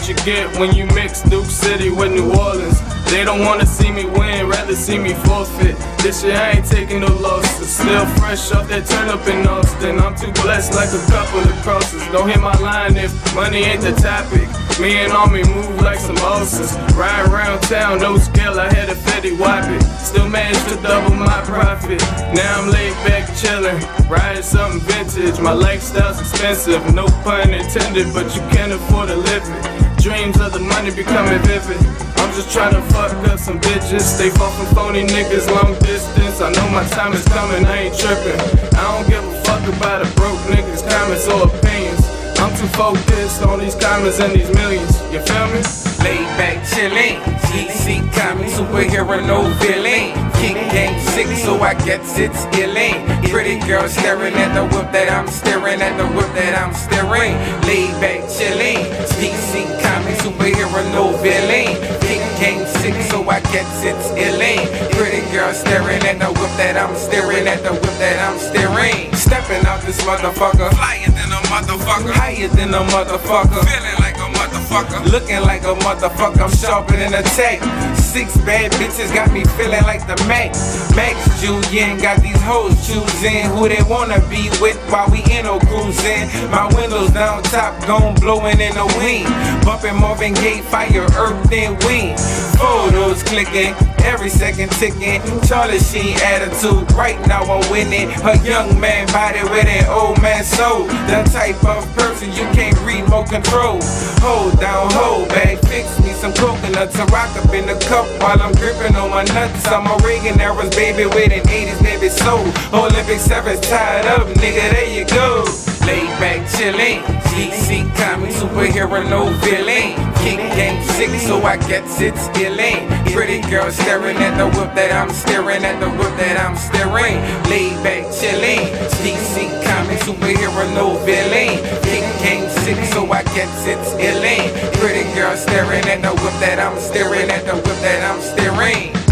what you get when you mix Duke City with New Orleans. They don't wanna see me win, rather see me forfeit. This year I ain't taking no losses. Still fresh off that turn up in Austin. I'm too blessed like a couple of crosses. Don't hit my line if money ain't the topic. Me and Army move like some bosses. Ride around town, no skill, I had a Fetty Wap it. Still managed to double my profit. Now I'm laid back chillin', riding something vintage. My lifestyle's expensive, no pun intended, but you can't afford to live it. Dreams of the money becoming vivid. I'm just tryna fuck up some bitches. Stay far from phony niggas long distance. I know my time is coming, I ain't trippin'. I don't give a fuck about a broke niggas' comments or opinions. I'm too focused on these comments and these millions. You feel me? Laid back chillin', GC comic, superhero, no villain. Kick game 6, so I guess it's illin'. Pretty girl staring at the whip that I'm staring at the whip that I'm staring. Laid back chillin', GC comic, superhero, no villain. Kick game 6, so I guess it's illin'. Pretty girl staring at the whip that I'm staring at the whip that I'm staring. Stepping out this motherfucker, flyer than a motherfucker, higher than a motherfucker, feeling like a motherfucker, looking like a motherfucker. I'm sharper than a tape. 6 bad bitches got me feeling like the Max Julian got these hoes choosing who they wanna be with while we in or cruising. My windows down top, gone blowing in the wind, bumping Marvin Gaye, fire, earth, and wind. Photos clicking, every second ticking. Charlie Sheen attitude, right now I'm winning. A young man body with an old man soul. The type of person you can't remote control. Hold down, hold back, fix me some coconuts and rock up in the cup while I'm gripping on my nuts. I'm a Reagan era's baby with an 80s baby soul. Olympic 7's tied up, nigga, there you go. Laid back chillin', GC comic, superhero, no villain. Kick game 6, so I guess it's illin'. Pretty girl staring at the whip that I'm staring at the whip that I'm staring. Laid back chillin', GC comic, superhero, no villain. Kick game 6, so I guess it's illin'. Pretty girl staring at the whip that I'm staring at the whip that I'm staring.